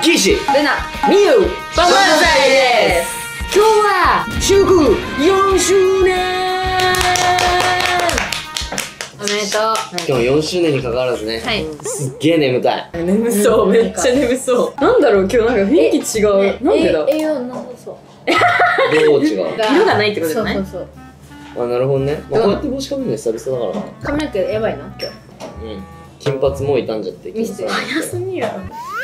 岸、 ルナ、 みゆ、 バンバンザイです。 今日は祝4周年。 おめでとう。 今日4周年に関わらずね、 はい。 すっげえ眠たい。 眠そう、めっちゃ眠そう。なんだろう、今日なんか雰囲気違う。なんでだ。 栄養なさそう。 どう違う？ 色がないってことじゃない？ そうそうそう。 あ、なるほどね。まあ、こうやって帽子かぶるの久々だからな。 髪の毛やばいな、今日。 うん。金髪もう傷んじゃって。 見せて。 休みや。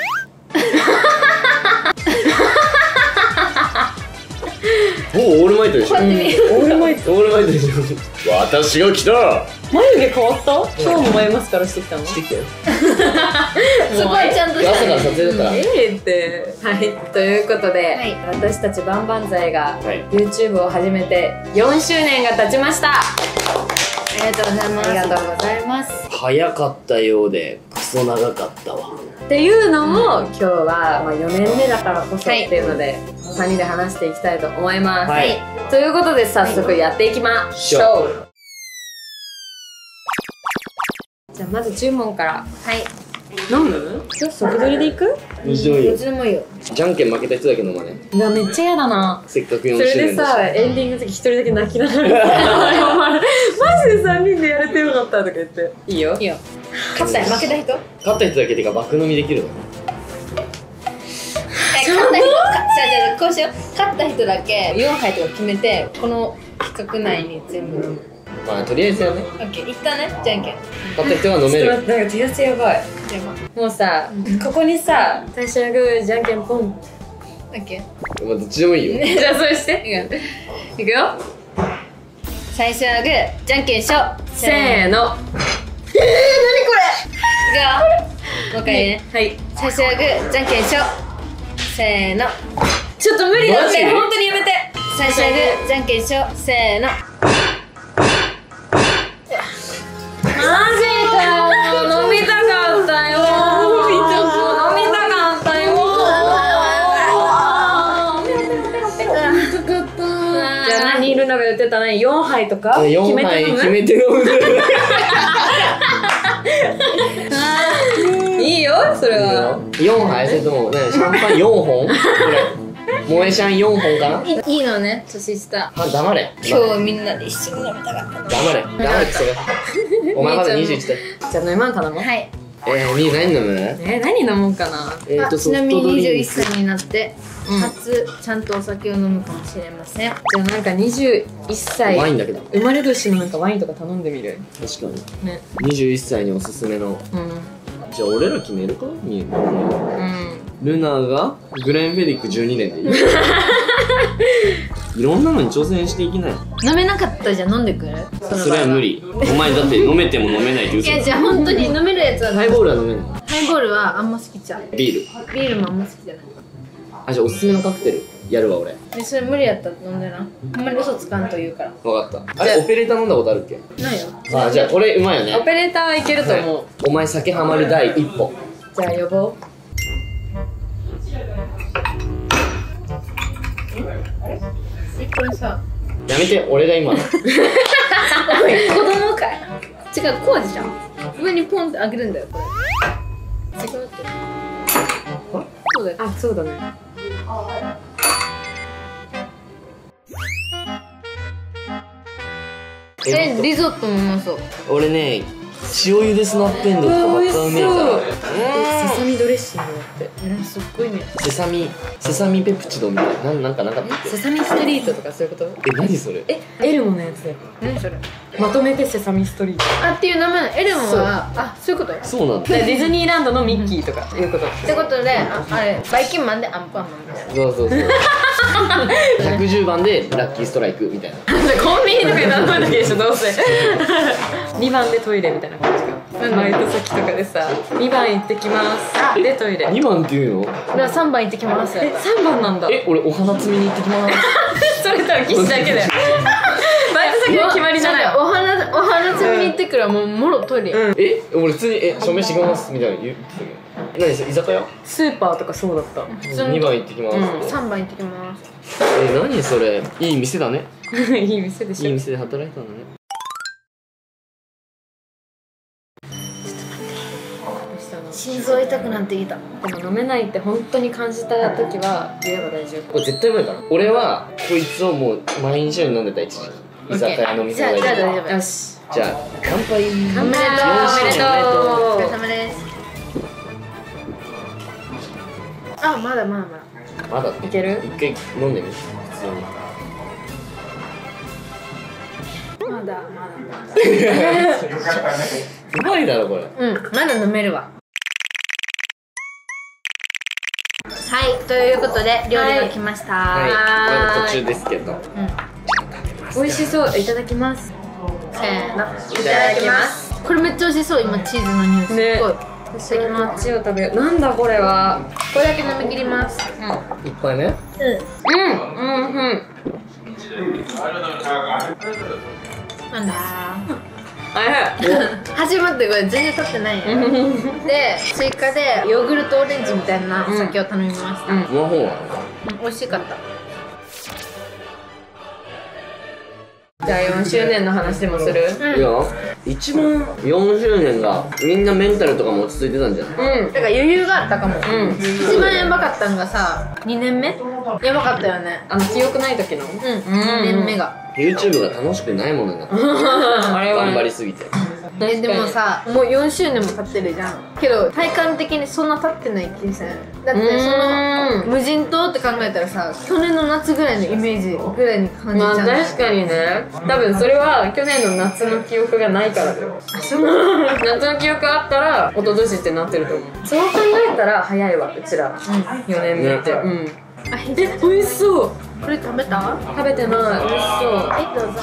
もうオールマイトでしょ。 こうやって見る。 オールマイト。 オールマイトでしょ。私が来た。 眉毛変わった？今日も眉マスカラしてきたの？ してきたよ。 すごいちゃんと朝から撮影だから。 ってはい、ということで、 はい私たちバンバンザイがはい YouTube を始めて4周年が経ちました。 ありがとうございます。 ありがとうございます。 早かったようでクソ長かったわ。 っていうのも、今日はまあ4年目だからこそっていうので、3人で話していきたいと思います。 はいということで早速やっていきましょう。じゃあまず注文から。 はい。 飲む？即取りでいく？ どっちでもいいよどっ。ちでもいいよ。 じゃんけん負けた人だけ飲まね。 うわ、めっちゃ嫌だな。 せっかく4 それ周年だし。 でさ、エンディングの時一人だけ泣きながらマジで3人でやれてよかったとか言って。いいよ。 いいよ。勝った負けた人？ 勝った人だけでか爆飲みできるの。 勝った人、じゃあこうしよう。勝った人だけ4杯とか決めて、この企画内に全部飲む。 まあとりあえずやね。 オッケー、いったね、じゃんけん。 勝った人は飲める。 ちょっと待って、なんか手汗やばい。 やば。 もうさ、ここにさ、最初はグー、じゃんけんポン。 オッケまあどっちでもいいよ。 じゃあそうして。いくよ。 ー。最初はグー、じゃんけんしょ。 せーの。 いくよ。もう一回ね。 はい。 最初はグー、じゃんけんしょ。せーの。 ちょっと無理だっマジて、本当にやめて。 最初はグー、じゃんけんしょ。せーの。 マジかよ、飲みたかったよ。飲みたかったよ。じゃあ何ルナが言ってたね、4杯とか 4杯決めて飲む。 いいよ、それは。 4杯それともねシャンパン4本これ萌えシャン4本かな。 いいのね、年下。 あ、黙れ今日みんなで一緒に飲みたかった。 黙れ黙れクソが。お前まだ21だよ。 じゃあ飲まんかなもん。 はい。 みゆ何飲む？ 何飲もうかな。 あソフトちなみに21 ドリンク。 歳になって初ちゃんとお酒を飲むかもしれません。 じゃあなんか21歳ワインだけど。 生まれ年のなんかワインとか頼んでみる。 確かに。 ね。 21歳におすすめの。 うんじゃあ俺ら決めるかみゆ。 うんルナがグレンフェリック12年でいい。いろんなのに挑戦していきなよ。 飲めなかったじゃん、飲んでくる？ それは無理。お前だって飲めても飲めないってい嘘だ。 やじゃあ本当に飲めるやつはハイボールは飲めない。 ハイボールはあんま好きじゃん。 ビール。 ビールもあんま好きじゃない。 あ、じゃあおすすめのカクテルやるわ俺。 でそれ無理やったら飲んでな。あんまり嘘つかんと言うから。 わかった。あれオペレーター飲んだことあるっけ？ ないよ。 あ、じゃあこれうまいよね。 オペレーターはいけると思う。 お前酒ハマる第一歩。 じゃあ呼ぼう。 これさ、 やめて、俺が今。 子供かい。違う、こうでしょ。上にポンってあげるんだよ、これ。違うって。そうだよ。 あ、そうだね。 リゾットもうまそう。 俺ね、塩茹でスナップエンドウとかばっかうめえから。 セサミドレッシングだって。 すっごいね。 セサミペプチドみたいな。なんかなかったっけ？ セサミストリートとかそういうこと？ 何それ？ エルモのやつだよ。 何それ？ まとめてセサミストリート。 あっていう名前。エルモは、あ、そういうことっそうなんだ。 でディズニーランドのミッキーとかいうこと。 てことで、あれ、バイキンマンでアンパンマンみたいな。 そうそうそう。110番でラッキーストライクみたいな。 コンビニとかで頼むだけでしょ、どうせ。2番でトイレみたいな感じか。バイト先とかでさ、2番行ってきますでトイレ。 2番っていうの？ これは3番行ってきます。 3番なんだ。 俺お花摘みに行ってきます。 それとは岸だけだよ。バイト先の決まりじゃない。 お花摘みに行ってからもうもろトイレ。 俺普通に署名してきますみたいな言ってたけど。何それ居酒屋スーパーとかそうだった。 ？2番行ってきます。 3番行ってきます。 何それ？いい店だね。 いい店でしょ。 いい店で働いたんだね。 心臓痛くなってきた。 でも飲めないって本当に感じた時は言えば大丈夫。 これ絶対うまいから俺はこいつをもう毎日のように飲んでた一時期居酒屋飲み放題じゃあ大丈夫。 よし、 じゃあ乾杯。 おめでとう。 おめでとうお疲れ様です。あ、まだ。 まだいける？ 一回飲んでみ普通にまだ。 うまいだろこれ。 うん、まだ飲めるわ。はい、ということで料理が来ました。 はいまだ途中ですけど美味しそう。いただきます。 せーの、いただきます。 これめっちゃ美味しそう。今チーズの匂いすっごい。 ねいただきまこっちを食べる。なんだこれは。 す。これだけ飲み切ります。 いっぱいね。 なんだあ始まってこれ全然経ってないよ。で、追加でヨーグルトオレンジみたいなお酒を頼みました。 うんこの方は美味しかった。 じゃあ4周年の話でもする？ いや一番4周年がみんなメンタルとかも落ち着いてたんじゃない？ うん。 だから余裕があったかも。 うん。 一番やばかったのがさ、2年目やばかったよね。 記憶ない時の。 うん、2年目が。 YouTube が楽しくないものになったあれは頑張りすぎて。 でもさ、もう4周年も経ってるじゃん。けど体感的にそんな経ってない気がせん。だってその無人島って考えたらさ、去年の夏ぐらいのイメージぐらいに感じちゃう。 まあ確かにね。多分それは去年の夏の記憶がないからだよ。夏の記憶あったら一昨年ってなってると思う。そう考えたら早いわ、うちら4年目って。うん。 あ、へ美味しそう。 これ食べた？ 食べてない。美味しそう。 はい、どうぞ。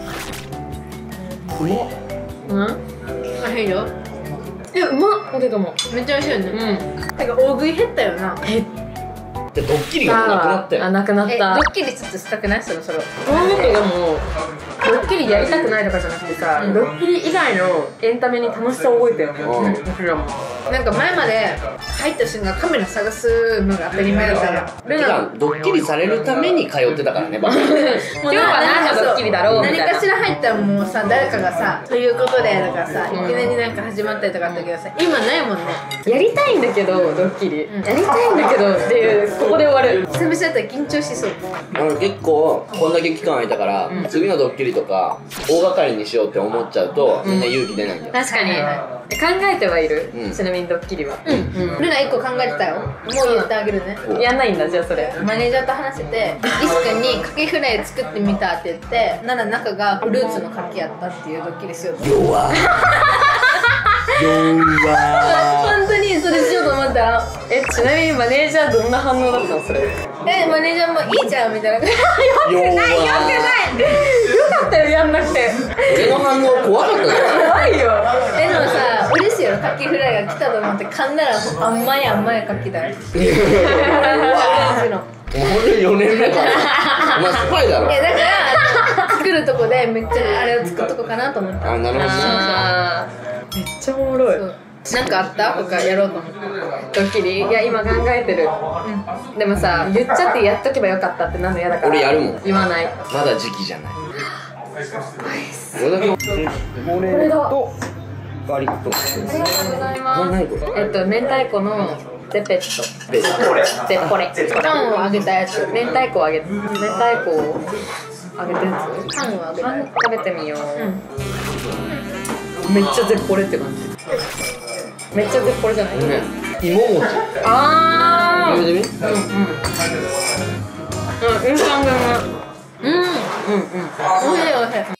うん？ あ、へいよ。 うまっ。ポテトも。 めっちゃ美味しいよね。 うん。 てか大食い減ったよな。 でドッキリがなくなったよ。 なくなっドた。 ッキリちょっとしたくない？そろそろ。 その時でもドッキリやりたくないとかじゃなくてさ、ドッキリ以外のエンタメに楽しさを覚えたよね。僕らも。 なんか前まで入った瞬間カメラ探すのが当たり前だったよ。 てかドッキリされるために通ってたからねバカ。 今日は何のドッキリだろうみたいな。 何かしら入ったらもうさ、誰かがさ「ということで」とかさ、いきなりなんか始まったりとかあったけどさ、今ないもんね。 やりたいんだけどドッキリ、やりたいんだけどっていうここで終わる。 久々だったら緊張しそう。 結構こんだけ期間空いたから、次のドッキリとか大掛かりにしようって思っちゃうと、みんな勇気出ないんだよ。 確かに考えてはいる、 うんちなみにドッキリは。 ルナ1個考えてたよ。もう言ってあげるね。 やんないんだ。じゃあそれマネージャーと話してて、リス君にカキフライ作ってみたって言って、なら中がフルーツのカキやったっていうドッキリしようと。 弱本当にそれしようと思ったら、 ちなみにマネージャーどんな反応だったのそれ。 マネージャーもいいじゃんみたいな感じ。 弱よかったよ、やんなくて。 俺の反応怖かったね。 怖いよ。 でもさ、嬉しいよ。カキフライが来たと思って噛んだら甘いカキだよ。マジの。 もう本当に4年目からお前スパイだろ。 だから作るとこでめっちゃあれを作っとこうかなと思って。 あ、なるほどね。 あーめっちゃおもろい。 なんかあった？他やろうと思って。 ドッキリ？いや今考えてる。でもさ、言っちゃってやっとけばよかったってなるの嫌だから。 俺やるもん。 言わない。 まだ時期じゃない。これだけこれとガリット。 ありがとうございます。 何これ？ 明太子のゼペット。 ベスゼポレ。 パンを揚げたやつ。 明太子を揚げたやつ。 パンを揚げたやつ。 食べてみよう。めっちゃゼポレって感じ。めっちゃゼポレじゃない？ ね、芋餅。 あー。 食べてみ？ うん。インスタントの。 おいしいおいしい。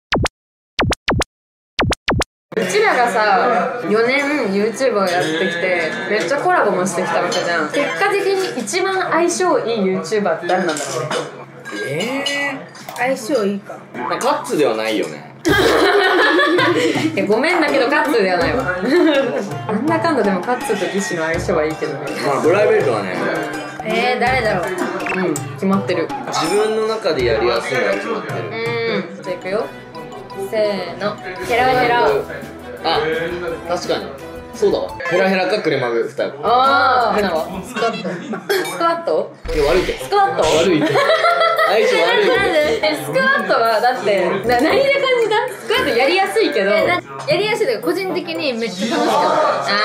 うちらがさ、4年 YouTube をやってきてめっちゃコラボもしてきたわけじゃん。結果的に一番相性いい YouTuber って誰なんだろうね。 相性いいか。 カッツではないよね。 いやごめんだけどカッツではないわ。なんだかんだでもカッツとギシの相性はいいけどね。 まあプライベートはね、 誰だろう。 決まってる。 自分の中でやりやすいのは決まってる。 じゃあいくよ。せーの。ヘラヘラ。 あ、確かにそうだわ。ヘラヘラかクレマグ2個。 あー、ヘナはスクワット。スクワット？ いや悪いって。 スクワット？ 悪いって。相性悪いって。 スクワットはだって何で感じた？スクワットやりやすいけど。 やりやすいけど個人的にめっちゃ楽しかった。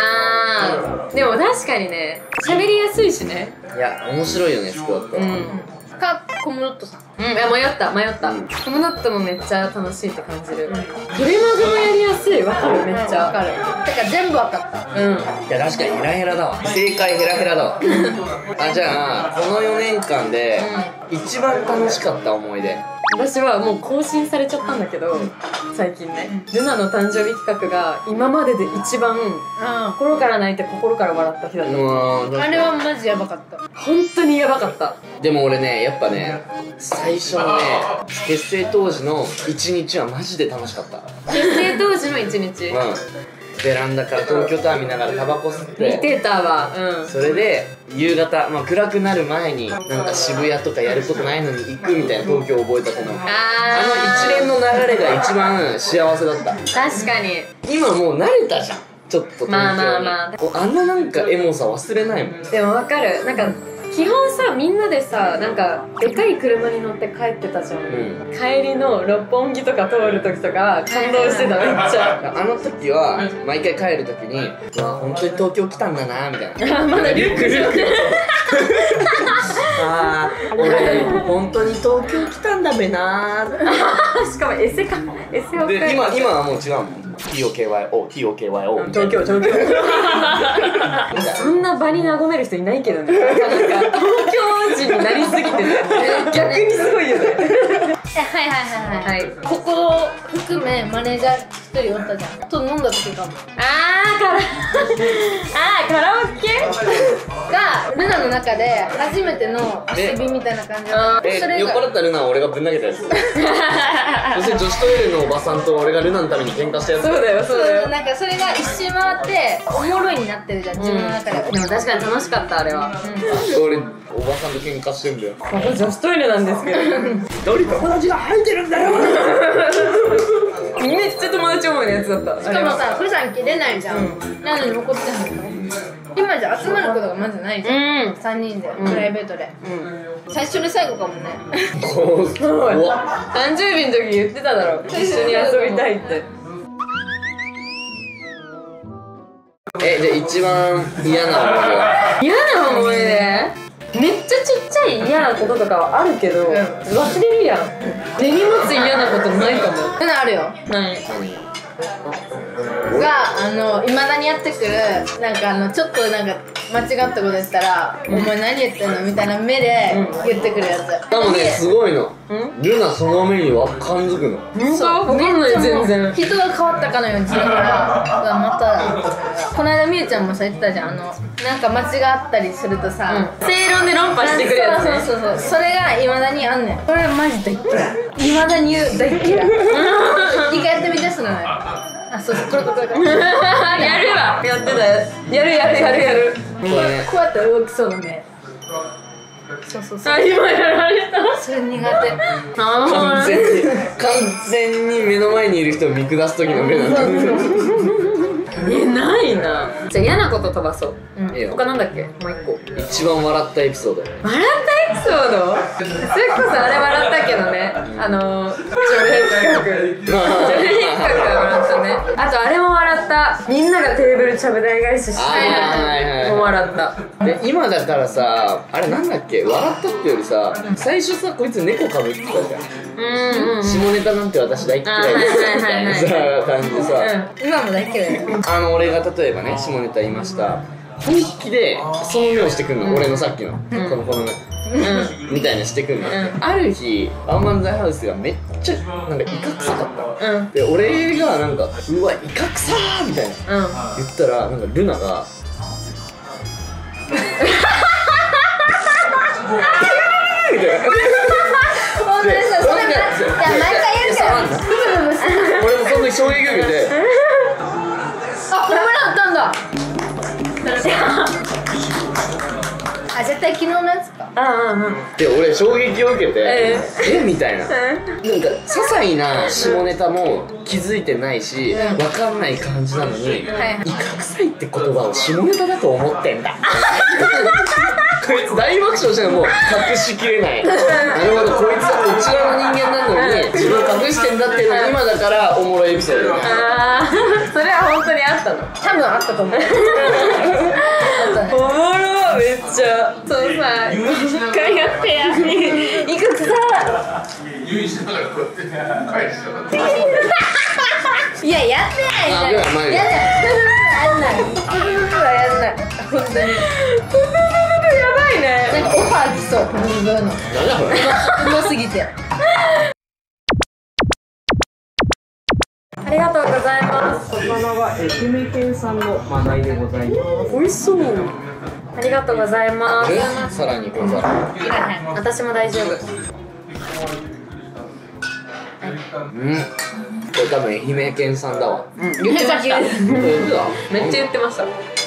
あーでも確かにね喋りやすいしね。 いや面白いよねスクワット。 かコムドットさん。 迷ったコムドットもめっちゃ楽しいって感じる。トレマグもやりやすい。わかるめっちゃわかる。てか全部わかった。 いや確かにヘラヘラだわ。正解ヘラヘラだわ。あじゃあこの4年間で一番楽しかった思い出。 私はもう更新されちゃったんだけど、最近ねルナの誕生日企画が今までで一番心から泣いて心から笑った日だった。 あれはマジやばかった。 本当にやばかった。 でも俺ねやっぱね最初のね結成当時の1日はマジで楽しかった。 結成当時の1日ベランダから東京タワー見ながらタバコ吸って見てたわ。 それで夕方、暗くなる前になんか渋谷とかやることないのに行くみたいな東京を覚えたこの一連の流れが一番幸せだった。 確かに今もう慣れたじゃんちょっと東京に。あのなんかエモさ忘れないもん。 でも分かる。なんか基本さみんなでさなんかでかい車に乗って帰ってたじゃん、帰りの六本木とか通る時とか感動してためっちゃ。 あの時は毎回帰る時にうわ本当に東京来たんだなみたいな。 まだリュックああ俺本当に東京来たんだべなー。 しかもエセかエセをで今はもう違うもん。TOKYO 東京そんな場に和める人いないけどね。なんか東京人になりすぎてね逆にすごいよね。はいここを含めマネージャー1人おったじゃんと飲んだ時かも。 カラオケがルナの中で初めての遊びみたいな感じだった。 酔っ払ったルナは俺がぶん投げたやつ。そして女子トイレのおばさんと俺がルナのために喧嘩したやつ。 そうだよなんかそれが一周回っておもろいになってるじゃん自分の中で。 でも確かに楽しかったあれは。 俺おばさんと喧嘩してんだよ。 ここ女子トイレなんですけど一人友達が入ってるんだよ。 めっちゃ友達思いのやつだった。 しかもさ普段切れないじゃん、なのに残ってんの。今じゃ集まることがまずないじゃん、3人でプライベートで、最初で最後かもね。 そう誕生日の時言ってただろ一緒に遊びたいって。 じゃあ一番嫌な思い出は？ 嫌な思い出めっちゃちっちゃい嫌なこととかはあるけど、忘れるやん。根に持つ嫌なことないかも。 あるよ。 何がいまだにやってくるなんかちょっとなんか間違ったこと言ったら「お前何言ってんの?」みたいな目で言ってくるやつ。 でもねすごいの。ルナその目には感づくの。 そう分かんない全然。 人が変わったかのようにするからまたこの間みゆちゃんもさ言ってたじゃんなんか間違ったりするとさ正論で論破してくるやつね。 そうそれがいまだにあんねん。これマジ大っ嫌い。いまだに言う大っ嫌い。一回やってみてそのね。そうこれやるわやってたやるこうやって動きそうな目。そう今やられた。 それ苦手。 完全に目の前にいる人を見下す時の目なんだ。 ないな。じゃあ嫌なこと飛ばそう。他なんだっけもう一個。 一番笑ったエピソード。 笑ったエピソード？それこそあれ笑ったけどね。ジョレ企画は笑ったね。あとあれも笑った。みんながテーブルちゃぶ台返ししてもう笑った。 で今だからさあれなんだっけ笑ったってよりさ最初さこいつ猫かぶってたじゃん。下ネタなんて私大嫌いですみたいなさ感じでさ。 今も大嫌い。 俺が例えばね下ネタ言いました。本気でその目をしてくんの、俺のさっきのこの目みたいなしてくんの。ある日ワンマンザイハウスがめっちゃなんかイカ臭かったの。で俺がなんかうわイカ臭ーみたいな言ったらなんかルナがみたいな。 本当にそうそれ毎回言うから俺もその時衝撃を受けてホームランあったんだ。絶対昨日のやつか。 で俺衝撃を受けてみたいな。なんか些細な下ネタも気づいてないし分かんない感じなのにイカ臭いって言葉を下ネタだと思ってんだ。こいつ大爆笑してるのもう隠しきれない。なるほど、こいつはこちらの人間なのに自分隠してんだっていうのが今だからおもろいエピソード。 ああ、それは本当にあったの。 多分あったと思う。あったね。 おもろめっちゃ。そうさ、一回やってや。いくつさ。 いや、やってない。やんない。やんない。やんない。本当に。 やばいね。 なんかオファー来そう、この部分の。 なんだこれ。 うますぎて。 ありがとうございます。 魚は愛媛県産のマダイでございます。 美味しそう。ありがとうございます。 さらに小皿。 私も大丈夫。 これ多分愛媛県産だわ。 言ってました。めっちゃ言ってました。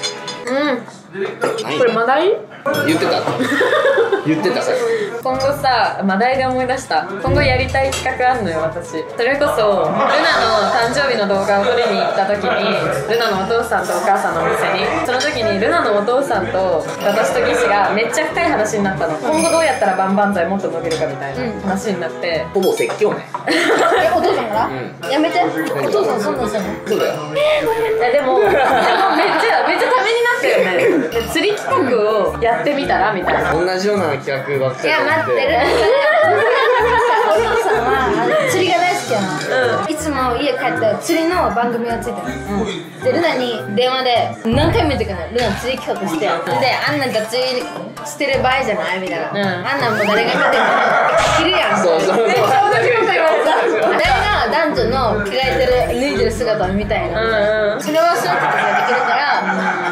これマダイ？ 言ってた。言ってたさ。 今後さ、マダイで思い出した。今後やりたい企画あんのよ、私。それこそ、ルナの誕生日の動画を撮りに行った時に、ルナのお父さんとお母さんのお店に、その時にルナのお父さんと私とギシがめっちゃ深い話になったの。今後どうやったらバンバン剤もっと伸びるかみたいな話になって。 ほぼ説教ね。 お父さんから？やめて。お父さんそんなんしたの？ そうだよ。 でもめっちゃためになったよね。で釣り企画をやってみたらみたいな。 同じような企画ばっかり。 いや、待ってる。お父さんは釣りが大好きやな。いつも家帰ったら釣りの番組がついてる。で、ルナに電話で何回も言ってくるの。ルナ釣り企画して。で、あんなんか釣りしてる場合じゃないみたいな。あんなんもう誰が勝てるか着るやん。 そうそうそう。 めっちゃ同じこと言われた。誰が男女の着替えてる、脱いでる姿を見たいな。それはそういうことができるから、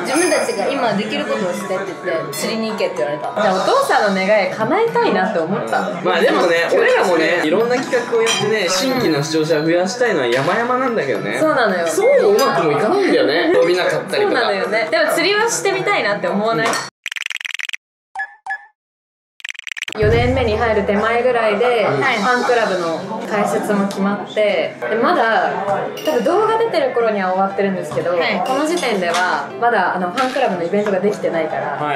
自分たちが今できることをしてって言って釣りに行けって言われた。 じゃあお父さんの願い叶えたいなって思った。 まあでもね、俺らもね、いろんな企画をやってね、新規の視聴者を増やしたいのは山々なんだけどね。 そうなのよ。 そういうのうまくもいかないんだよね。伸びなかったりとか。 そうなのよね。でも釣りはしてみたいなって思わない？4年目に入る手前ぐらいで、ファンクラブの開設も決まって、でまだ多分動画出てる頃には終わってるんですけど、この時点ではまだファンクラブのイベントができてないから、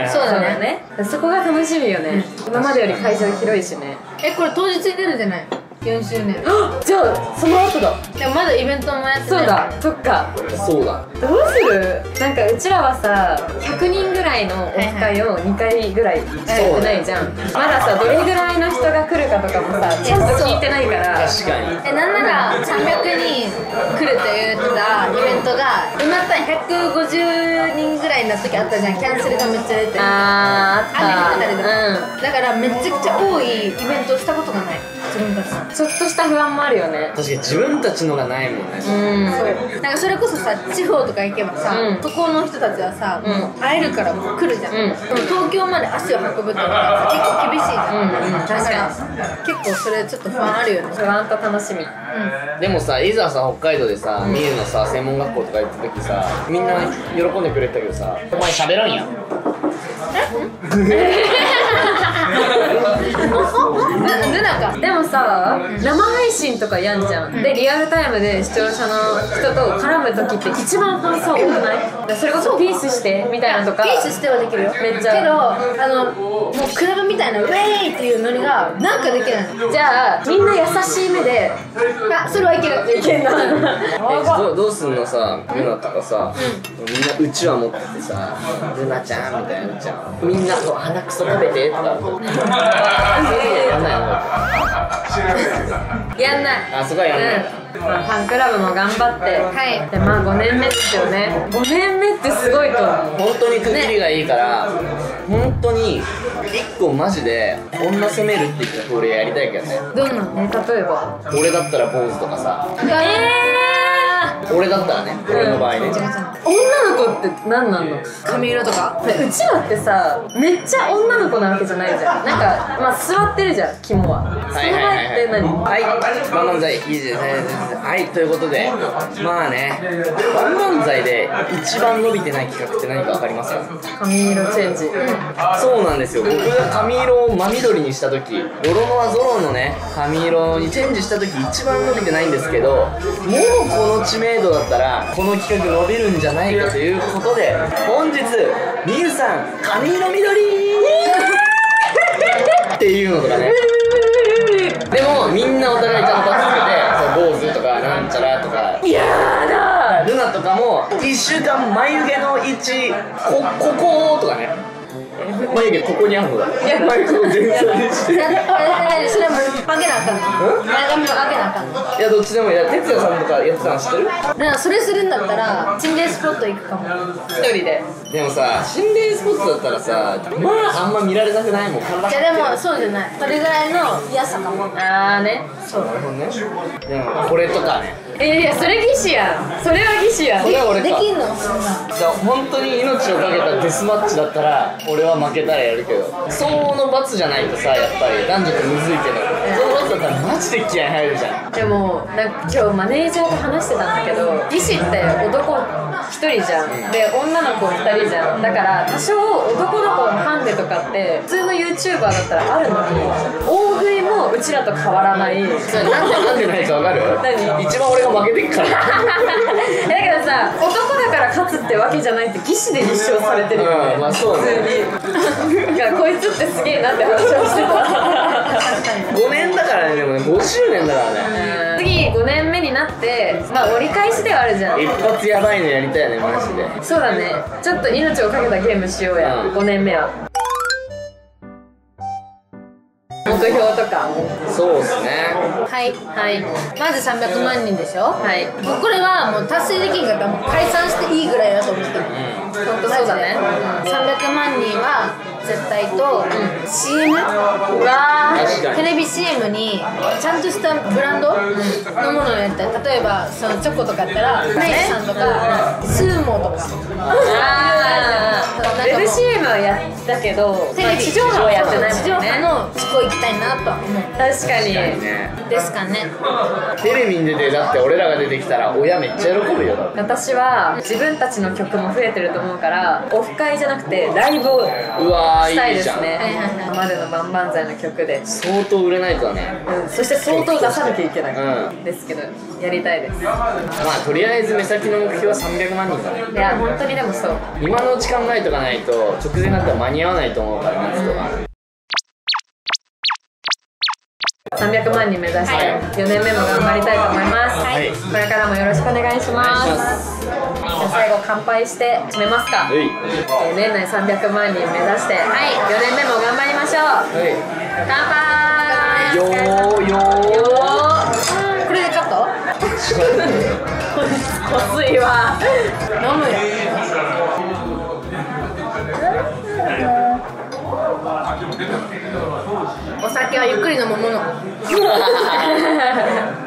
そうだね。 そこが楽しみよね。今までより会場広いしね。 これ当日に出るじゃない？4周年。 じゃあその後だ。 でもまだイベントもやってない。 そうだ、そっか。 そうだ。 どうする？なんかうちらはさ、100人ぐらいのオフ会を2回ぐらいしかやってないじゃん。まださ、どれぐらいの人が来るかとかもさ、ちゃんと聞いてないから。 確かに。 なんなら300人来ると言ってたイベントが埋まったら150人ぐらいの時あったじゃん。キャンセルがめっちゃ出てる。 あった。 雨降ってたりとか。だからめちゃくちゃ多いイベントをしたことがない。自分たち。 ちょっとした不安もあるよね。 確かに自分たちのがないもんね。 そう。なんかそれこそさ、地方とか行けばさ、そこの人たちはさ、もう会えるからもう来るじゃん。でも東京まで足を運ぶってのが結構厳しいじゃん。だから結構それちょっと不安あるよね。 不安と楽しみ。 でもさ、いざさ北海道でさ、三重のさ専門学校とか行った時さ、みんな喜んでくれたけどさ、お前喋らんやん。 ルナか。 でもさ、生配信とかやんじゃん。でリアルタイムで視聴者の人と絡む時って一番ファン層多くない？それこそピースしてみたいなとか。 ピースしてはできるよ。 めっちゃ。 けどもうクラブみたいなウェーイっていうノリがなんかできないの。 じゃあみんな優しい目で。 それはいける。 いけんな。 どうすんのさ、ルナとかさ、みんなうちわ持っててさ、ルナちゃんみたいな、みんなこう鼻くそ食べてとかやんないの？ やんない。 あ、そこはやんない。 まあ、ファンクラブも頑張って、でまあ5年目ですよね。5年目ってすごいと思う。 本当にくくりがいいから、本当に1個マジで女攻めるって言ったら俺やりたいけどね。 どんなの？ 例えば俺だったら坊主とかさ、俺だったらね、俺の場合ね。 女の子って何なんの？ 髪色とか？ うちらってさ、めっちゃ女の子なわけじゃないじゃん。なんかまあ座ってるじゃん、肝は。その場合って何？ はい、バンバン剤いいですね。はい、ということで、まあね、バンバン剤で一番伸びてない企画って何か分かりますか？ 髪色チェンジ。 そうなんですよ。僕が髪色を真緑にした時、ロロノアゾロのね髪色にチェンジした時一番伸びてないんですけど、もうこの知名度だったらこの企画伸びるんじゃないかということで、本日みゆさん髪色緑いうのとかね。でもみんなお互いちゃんとつけて、坊主とかなんちゃらとか。 やだルナとかも1週間眉毛の位置こことかね。眉毛ここにあるのだ。眉毛を全然して。 それも上げなあかんの。前髪を上げなあかんの。 いやどっちでもいい。哲也さんとかやってたの知ってる？ だからそれするんだったら心霊スポット行くかも。 一人で。 でもさ心霊スポットだったらさ、まああんま見られたくないもん。 いやでもそうじゃない。それぐらいの嫌さかも。 あーね。 そう。 なるほどね。でもこれとかね。 いやそれ技師やん。それは技師やん。 これは俺か。 できんのそんな。 じゃあ本当に命をかけたデスマッチだったら俺は負けたらやるけど、相応の罰じゃないとさやっぱり男女ってむずいけど、その罰だったらマジで気合入るじゃん。 でもなんか今日マネージャーと話してたんだけど、技師って男1人じゃん、で女の子2人じゃん。だから多少男の子のハンデとかって普通の YouTuber だったらあるのに、大食いもうちらと変わらない。 なんでないか分かる？ 何？ 一番俺が負けてっからだけどさ、男だから勝つってわけじゃないって技師で立証されてるよね。 まあそうね。 普通にだからこいつってすげえなって話をしてた。 5年だからね。でもね5周年だからね。 次5年目になって、まあ折り返しではあるじゃん。 一発やばいのやりたいよねマジで。 そうだね、ちょっと命をかけたゲームしようや、5年目は。目標とか。 そうっすね。 はいはい。 まず300万人でしょ。 はい。 もうこれはもう達成できんかったらもう解散していいぐらいだと思ってる。 本当そうだね。 300万人は絶対と、CM うわー。 確かに。 テレビ CM にちゃんとしたブランドのものをやったら、例えばそのチョコとかやったらナイツさんとかスーモとかあー、ウェブ CM はやったけど、 テレビ地上波はやってない地上もんね。 波の地方行きたいなとは思う確かに。 ね。 ですかね。 テレビに出てだって俺らが出てきたら親めっちゃ喜ぶよ。 私は自分たちの曲も増えてると思うから、オフ会じゃなくてライブをうわーしたいいいじゃん。 ですね。 はいはいはい。 までの万々歳の曲で、 相当売れないとだね。 そして相当出さなきゃいけない、 うんですけどやりたいです。 まあとりあえず目先の目標は300万人だね。 いや本当にでもそう。 今のうち考えとかないと直前になったら間に合わないと思うから夏とか。 300万人目指して4年目も頑張りたいと思います、 はいこれからもよろしくお願いします。 お願いしますじゃあ最後乾杯して締めますか。 はい年内300万人目指して、4年目も頑張りましょう。 はい。 乾杯。 よーよー。 よこれでカット？ ーこすいわ。 飲むよ。お酒はゆっくり飲むもの。